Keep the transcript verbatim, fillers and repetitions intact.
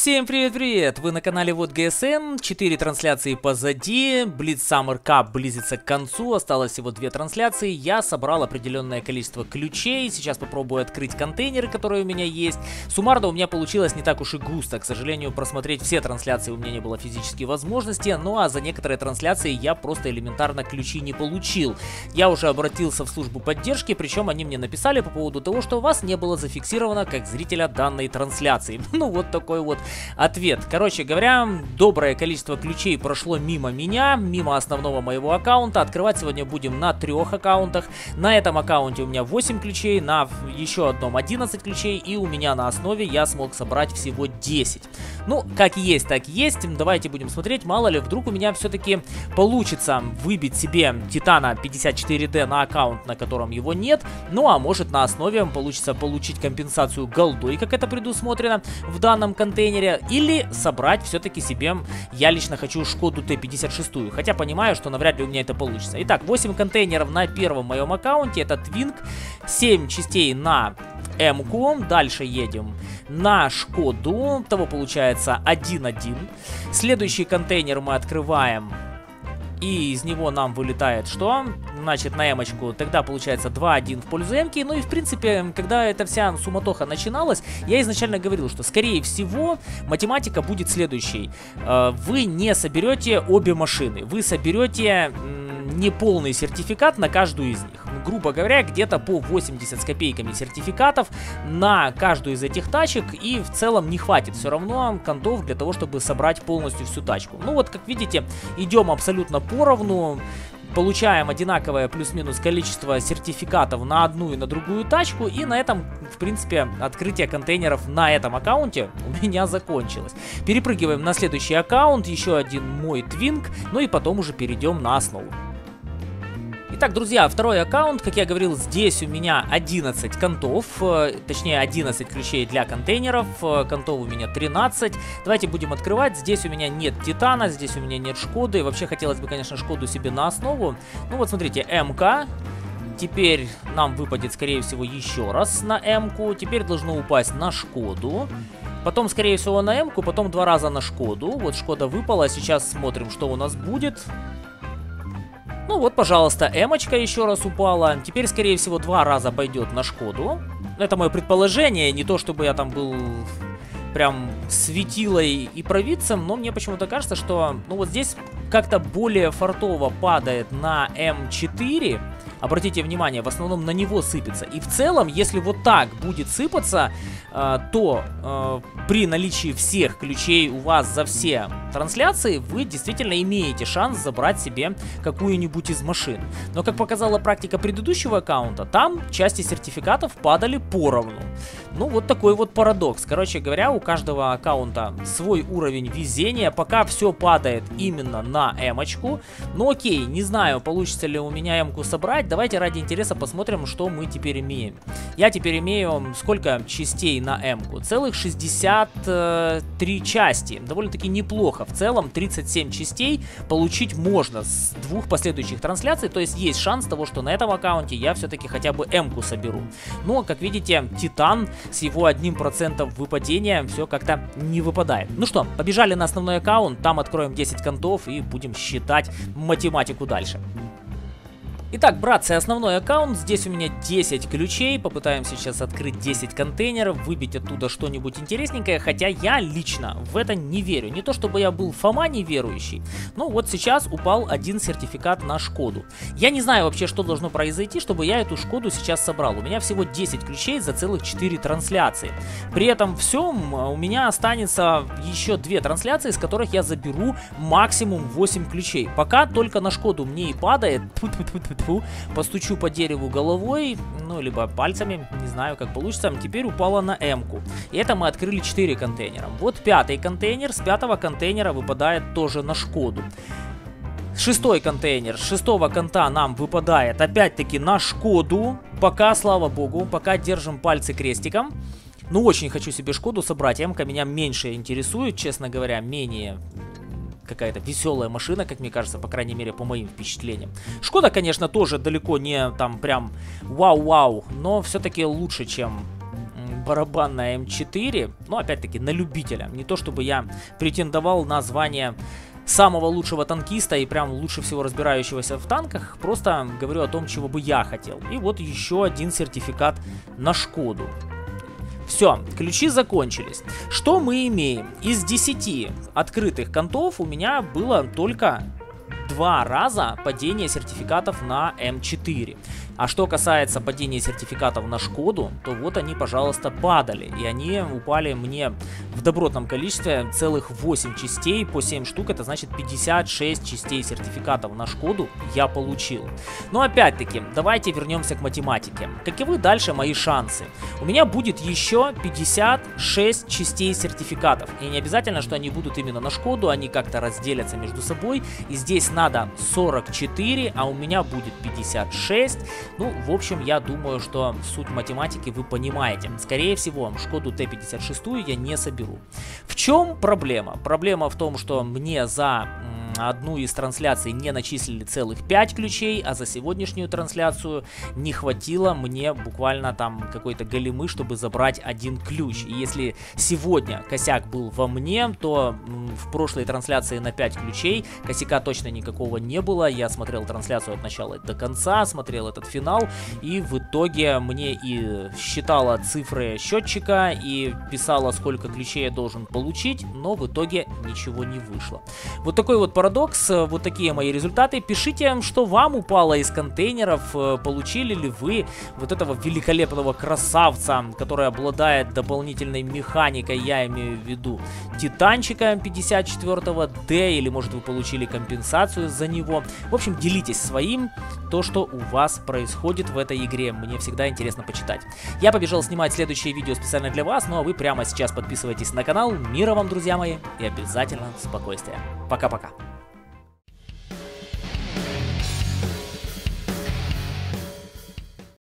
Всем привет-привет! Вы на канале Вот ГСН, четыре трансляции позади, Blitz Summer Cup близится к концу, осталось всего две трансляции, я собрал определенное количество ключей, сейчас попробую открыть контейнеры, которые у меня есть. Суммарно у меня получилось не так уж и густо, к сожалению, просмотреть все трансляции у меня не было физической возможности, ну а за некоторые трансляции я просто элементарно ключи не получил. Я уже обратился в службу поддержки, причем они мне написали по поводу того, что вас не было зафиксировано как зрителя данной трансляции. Ну вот такой вот ответ. Короче говоря, доброе количество ключей прошло мимо меня, мимо основного моего аккаунта. Открывать сегодня будем на трех аккаунтах. На этом аккаунте у меня восемь ключей, на еще одном одиннадцать ключей, и у меня на основе я смог собрать всего десять. Ну, как есть, так есть. Давайте будем смотреть, мало ли, вдруг у меня все-таки получится выбить себе Титана пятьдесят четыре дэ на аккаунт, на котором его нет. Ну, а может, на основе получится получить компенсацию голдой, как это предусмотрено в данном контейнере. Или собрать все-таки себе, я лично хочу Шкоду Т пятьдесят шесть, хотя понимаю, что навряд ли у меня это получится. Итак, восемь контейнеров на первом моем аккаунте, это Твинг, семь частей на М-ку, дальше едем на Шкоду, того получается один-один. Следующий контейнер мы открываем, и из него нам вылетает что? Значит, на эмочку тогда получается два-один в пользу эмки. Ну и в принципе, когда эта вся суматоха начиналась, я изначально говорил, что скорее всего математика будет следующей. Вы не соберете обе машины, вы соберете неполный сертификат на каждую из них. Грубо говоря, где-то по восемьдесят с копейками сертификатов на каждую из этих тачек, и в целом не хватит все равно контов для того, чтобы собрать полностью всю тачку. Ну вот, как видите, идем абсолютно поровну. Получаем одинаковое плюс-минус количество сертификатов на одну и на другую тачку. И на этом, в принципе, открытие контейнеров на этом аккаунте у меня закончилось. Перепрыгиваем на следующий аккаунт. Еще один мой Твинг. Ну и потом уже перейдем на основу. Итак, друзья, второй аккаунт, как я говорил, здесь у меня одиннадцать контов, э, точнее одиннадцать ключей для контейнеров, э, контов у меня тринадцать. Давайте будем открывать. Здесь у меня нет Титана, здесь у меня нет Шкоды. Вообще хотелось бы, конечно, Шкоду себе на основу. Ну вот смотрите, МК. Теперь нам выпадет, скорее всего, еще раз на М-ку. Теперь должно упасть на Шкоду. Потом, скорее всего, на М-ку, потом два раза на Шкоду. Вот Шкода выпала, сейчас смотрим, что у нас будет. Ну вот, пожалуйста, эмочка еще раз упала. Теперь, скорее всего, два раза пойдет на Шкоду. Это мое предположение, не то чтобы я там был прям светилой и провидцем, но мне почему-то кажется, что ну вот здесь как-то более фартово падает на М четыре. Обратите внимание, в основном на него сыпется. И в целом, если вот так будет сыпаться, э, то э, при наличии всех ключей у вас за все трансляции, вы действительно имеете шанс забрать себе какую-нибудь из машин. Но, как показала практика предыдущего аккаунта, там части сертификатов падали поровну. Ну, вот такой вот парадокс. Короче говоря, у каждого аккаунта свой уровень везения. Пока все падает именно на эмочку. Ну, окей, не знаю, получится ли у меня эмку собрать. Давайте ради интереса посмотрим, что мы теперь имеем. Я теперь имею сколько частей на М-ку? Целых шестьдесят три части. Довольно-таки неплохо. В целом тридцать семь частей получить можно с двух последующих трансляций. То есть есть шанс того, что на этом аккаунте я все-таки хотя бы М-ку соберу. Но, как видите, Титан с его одним процентом выпадения все как-то не выпадает. Ну что, побежали на основной аккаунт. Там откроем десять контов и будем считать математику дальше. Итак, братцы, основной аккаунт, здесь у меня десять ключей, попытаемся сейчас открыть десять контейнеров, выбить оттуда что-нибудь интересненькое, хотя я лично в это не верю. Не то чтобы я был Фома неверующий, но вот сейчас упал один сертификат на Шкоду. Я не знаю вообще, что должно произойти, чтобы я эту Шкоду сейчас собрал. У меня всего десять ключей за целых четыре трансляции. При этом всем у меня останется еще две трансляции, из которых я заберу максимум восемь ключей. Пока только на Шкоду мне и падает... Постучу по дереву головой, ну, либо пальцами, не знаю, как получится. Теперь упала на М-ку. И это мы открыли четыре контейнера. Вот пятый контейнер. С пятого контейнера выпадает тоже на Шкоду. Шестой контейнер. С шестого конта нам выпадает опять-таки на Шкоду. Пока, слава богу, пока держим пальцы крестиком. Ну, очень хочу себе Шкоду собрать. М-ка меня меньше интересует, честно говоря, менее... какая-то веселая машина, как мне кажется, по крайней мере, по моим впечатлениям. Шкода, конечно, тоже далеко не там прям вау-вау, но все-таки лучше, чем барабан на эм четыре, но опять-таки на любителя. Не то чтобы я претендовал на звание самого лучшего танкиста и прям лучше всего разбирающегося в танках, просто говорю о том, чего бы я хотел. И вот еще один сертификат на Шкоду. Все, ключи закончились. Что мы имеем? Из десяти открытых контов у меня было только два раза падение сертификатов на эм четыре. А что касается падения сертификатов на Шкоду, то вот они, пожалуйста, падали. И они упали мне в добротном количестве, целых восемь частей, по семь штук. Это значит пятьдесят шесть частей сертификатов на Шкоду я получил. Но опять-таки, давайте вернемся к математике. Каковы дальше мои шансы? У меня будет еще пятьдесят шесть частей сертификатов. И не обязательно, что они будут именно на Шкоду, они как-то разделятся между собой. И здесь надо сорок четыре, а у меня будет пятьдесят шесть. Ну, в общем, я думаю, что суть математики вы понимаете. Скорее всего, Шкоду Т пятьдесят шесть я не соберу. В чем проблема? Проблема в том, что мне за одну из трансляций не начислили целых пять ключей, а за сегодняшнюю трансляцию не хватило мне буквально там какой-то големы, чтобы забрать один ключ. И если сегодня косяк был во мне, то в прошлой трансляции на пять ключей косяка точно никакого не было. Я смотрел трансляцию от начала до конца, смотрел этот финал, и в итоге мне и считала цифры счетчика, и писала, сколько ключей я должен получить, но в итоге ничего не вышло. Вот такой вот парадокс, вот такие мои результаты. Пишите, что вам упало из контейнеров, получили ли вы вот этого великолепного красавца, который обладает дополнительной механикой, я имею в виду титанчика пятьдесят четвёртого Д, или может вы получили компенсацию за него. В общем, делитесь своим, то, что у вас происходит в этой игре. Мне всегда интересно почитать. Я побежал снимать следующее видео специально для вас, ну а вы прямо сейчас подписывайтесь на канал. Мира вам, друзья мои, и обязательно спокойствия. Пока-пока.